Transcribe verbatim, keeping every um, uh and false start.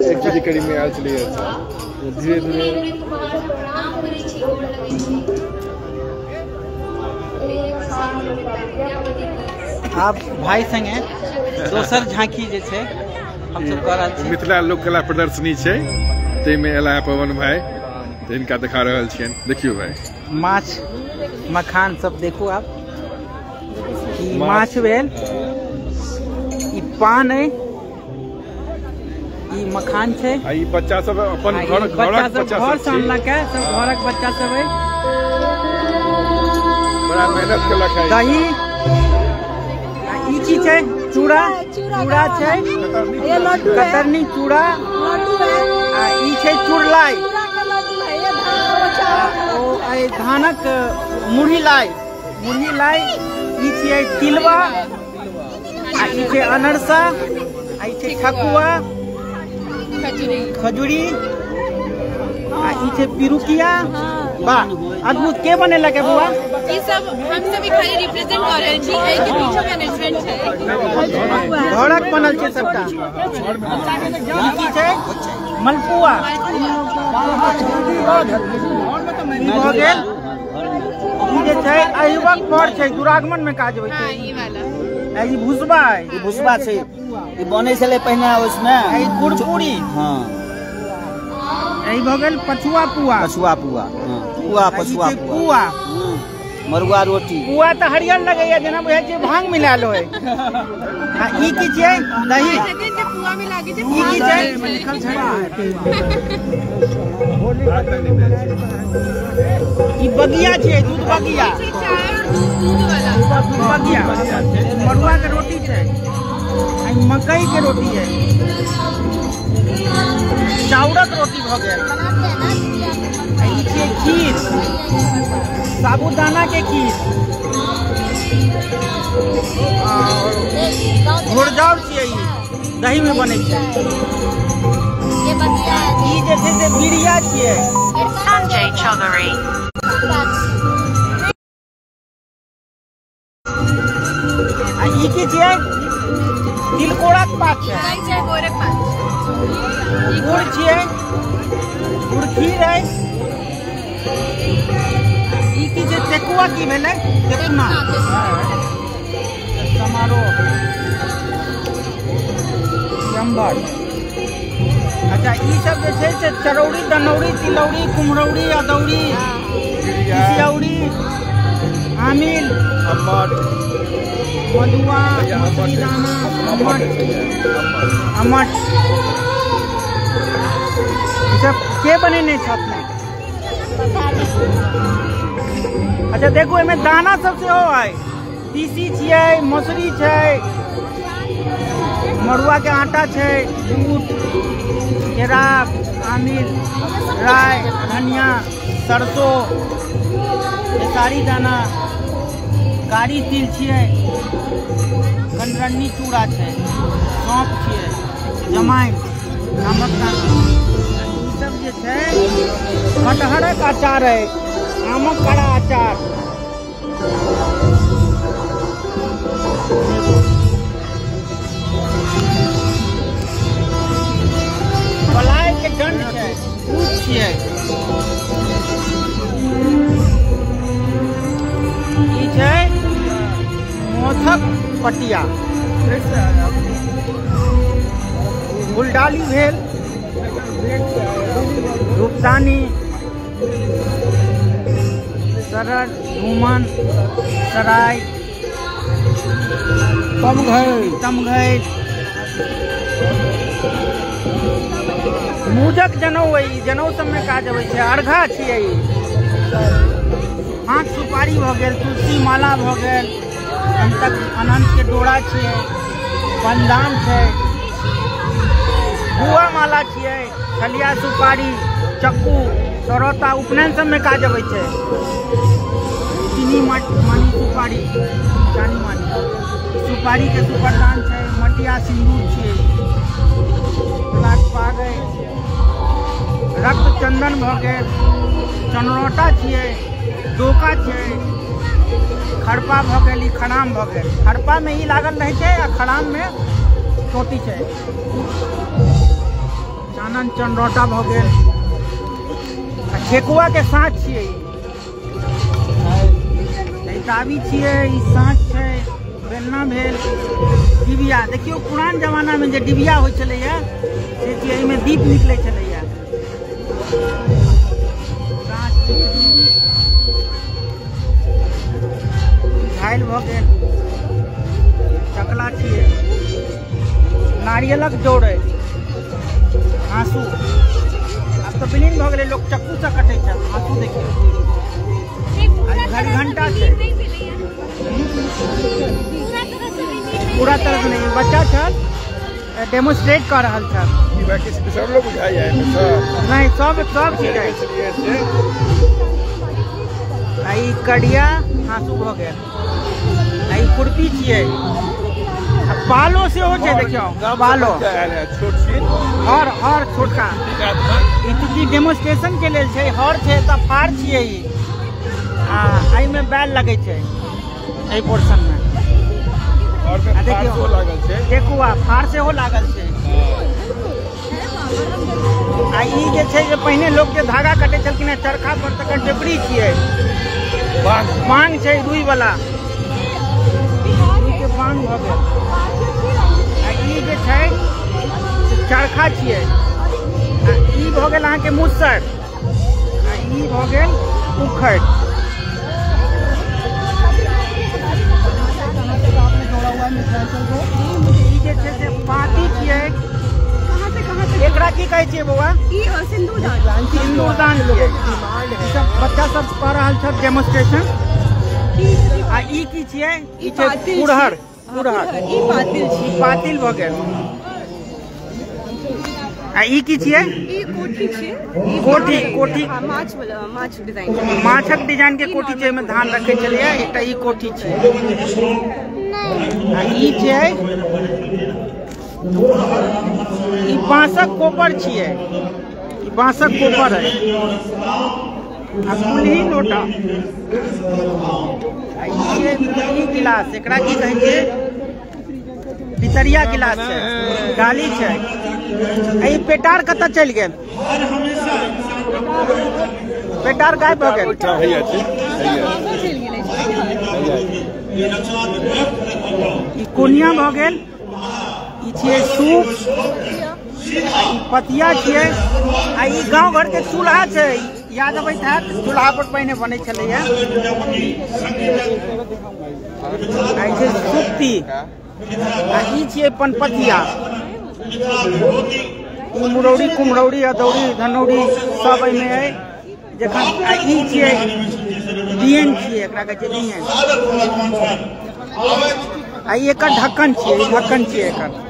एक केजी करीब में आयल चलिए धीरे धीरे आप भाई संगे दोसर झांकी जे छे हम सब कह रहल छी मिथिला लोक कला प्रदर्शनी छे ते में एला पवन भाई तो इनका दिखा रहल छियन। देखियो भाई माछ मखान सब देखो आप ई माछ भेल ई पान है ई मखान छे आ ई बच्चा सब अपन घर घरक बच्चा घर से अनलक है सब घरक बच्चा सब है बड़ा मेहनत केलक है। दही ई चीज है चूड़ा चूड़ा छे ये लड्डू है कतरनी चूड़ा लड्डू है आ ई छे चूड़लाई चूड़ा के लड्डू है ये धान बचा ओ आई धानक मुरही लाई मुरही लाई ई छे तिलवा आ ई छे अनरसा आ ई छे ठकुआ खजूरी खजूरी आ ई छे पिरुकिया वाह अद्भुत के बने लगे बुआ ये सब हम सब खाली रिप्रेजेंट कर रहे छी ए के पीछे मैनेजमेंट है घरक बनल छे सबटा ई की छे मलपुआ ई भ गेल ई जे छे अहिवक पर छे दुरागमन में काज होय छे ई वाला ई भुसबा है ई भुसबा छे ई बने छले पहिने उसमें ई गुड़पूरी हां ई भ गेल पछुआ पुआ पछुआ पुआ हां पुआ पछुआ पुआ मरुआ रोटी पुआ तो हरियर लगैया जेना बुझाय छै भांग मिलाल होय आ ई की छै दही सेकंड पुआ में लागे छै ई की छै ई बगिया छै दूध बगिया दूध वाला दूध बगिया मरुआ के रोटी छै आ मकई के रोटी है चाउरक रोटी भ गेल ई छै खीर साबूदाना के खीर घोरजाउर छियै ई दही में बने छै ये बतिया ई जे छै से बिरिया छियै Sanjay Chaudhary. आ ई की छियै तिलकोराक पात छै गाय छै गोरख पात गुड़ छियै गुड़ खीर है ई की जे टेकुआ की भेलै टेकुना समारोह जम्बर अच्छा ई सब जे छै से चरौड़ी दनौड़ी तिलौड़ी कुम्हरौड़ी अदौड़ी तिसियौड़ी आमिल अम्मट मधुआ मछली दाना अम्मट अम्मट ई सब के बनेने छथिन अच्छा देखो एमे दाना सब सेहो है तीसी छियै मसूरी छै मड़ुआ के आटा छै दूध केराव आमिल राय धनिया सरसों खेसारी दाना कारी तिल छियै कंडरन्नी चूड़ा छै सौंफ छियै जमाइन नमक दाना ई सब जे छै कटहरक अचार है आमक कड़ा अचार पलाय के डंड छै दूध छियै ई छै मोथक पटिया फुलडाली भेल रूपसानी सरल घुमन सराय तमघई तमघई मूजक जनौ है जनौ सब में काज अबै छै अर्घा छियै हाथ सुपारी भ गेल तुलसी माला भ गेल अंतक अनंत के डोरा छियै पंदान छै बुआ माला छियै छलिया सुपारी चक्कू सरौता उपनयन सब में काज अबै छै चीनी मानी सुपारी चानी मानी सुपारी के सुपरदान छै मटिया सिंदूर छियै पागै रक्त चंदन भ गेल चनरोटा छियै डोका छै खड़पा भ गेल ई खड़ाम भ गेल खड़पा में ई लागल रहै छै आ खड़ाम में चोटी छै आनंद चंद्रोटा भऽ गेल। ठेकुआ के साँच छियै, ई ताबी छियै, ई साँच छै, बेलना भेल, डिबिया। देखियो पुरान जमाना में जे डिबिया होइ छलैया से छियै, एहिमे दीप निकलै छलैया। झाइल भऽ गेल, चकला छियै, नारियलक जोड़ै, हाँसू। अब तो विलीन भऽ गेलै, लोग चक्कू से कटै छै हाँसू। देखियौ घड़ी घंटा छै, पूरा तरह से नहीं, बच्चा छल डेमोन्स्ट्रेट कर रहल छल। सब लोग बुझाइए नहीं, सब सब चीज है। आई कड़िया हाँसू भऽ गेल, आई खुरपी छियै, बालो से हो छै। देखियो बालो छोट छीन हर हर छोटका ई चूँकि डेमोन्स्ट्रेशन के लेल छै। हर छै तऽ फाड़ छियै ई, आ एहिमे बैल लगै छै एहि पोर्शन में। और में देखियो फार लागल छै, ठेकुआ फाड़ सेहो लागल छै। आ ई जे छै जे पहिने लोग के धागा कटे छलखिन चरखा पर, तकर टेपरी छियै, बांग छै रुई वाला, रुई के बांग भऽ गेल। आ ई जे छै चरखा छियै, आ ई भऽ गेल अहाँके मुसर, आ ई भऽ गेल उखड़। ई जे छै से पाती छियै, एकरा की कहै छियै बौआ? सिंदूरदान। सिंदूरदान छियै। ई सब बच्चा सब कऽ रहल छल डेमोन्स्ट्रेशन। आ ई की छियै? ई छै कुड़हर, कुड़हर, ई पातिल छी। पातिल भऽ गेल। आ ई की छियै? ई कोठी छी। कोठी, कोठी माछ वाला, माछ डिजाइन। माछक डिजाइन के कोठी छै, एहिमे धान रखै छलियै। एकटा ई कोठी छै। आ ई छै ई बाँसक कोपर छियै, ई बाँसक कोपर है। आ कुल्ही लोटा, आ ई छै कुल्ही गिलास, एकरा की कहै छै? पितरिया गिलास छै, डाली छै। आ ई पेटार कतऽ चलि गेल? पेटार गायब भऽ गेल। ई कोनिया भऽ गेल। ई छियै सूप, आ ई पतिया छियै। आ ई गाँव घर के चूल्हा छै, याद अबैत हैत, चूल्हा पर पहिने बनै छलैया। आ ई छै सुप्ती, आ ई छियै पनपथिया। ई मुरौड़ी, कुम्हरौड़ी, अदौड़ी, धनौड़ी सब एहिमे अइ। जखन आ ई छियै बियन छियै, एकरा कहै छै बियन। आ ई एकर ढक्कन छियै, ढक्कन छियै एकर।